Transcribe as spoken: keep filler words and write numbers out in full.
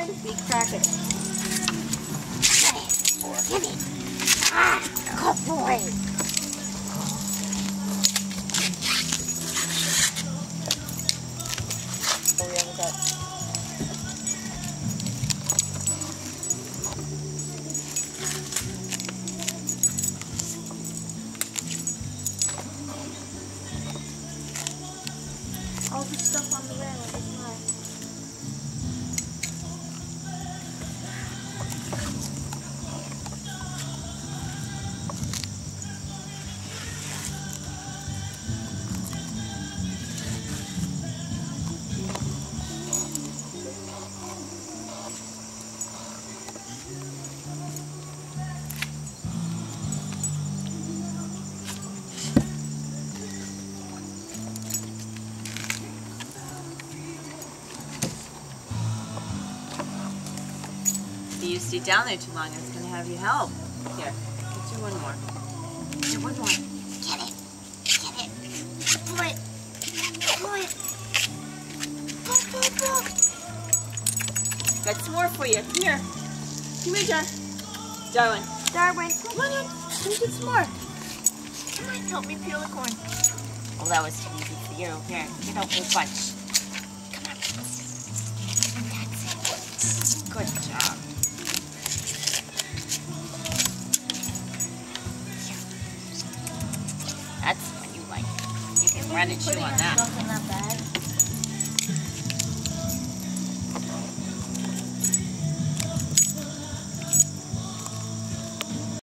Big cracker. Give me. Ah, good boy. Oh, we haven't got. All the stuff on the railing is mine. You stay down there too long, it's going to have you help. Here, let's do one more. Do one more. Get it. Get it. Pull it. Pull it. Pull, pull, pull. Got some more for you. Here. Come here, John. Darwin. Darwin, Come on in. Let me get some more. Come on, help me peel the corn. Oh, that was too easy for you. Here, get a whole bunch. Come on. That's it. Good job. That's what you like. You can run and chew on that. Something not bad.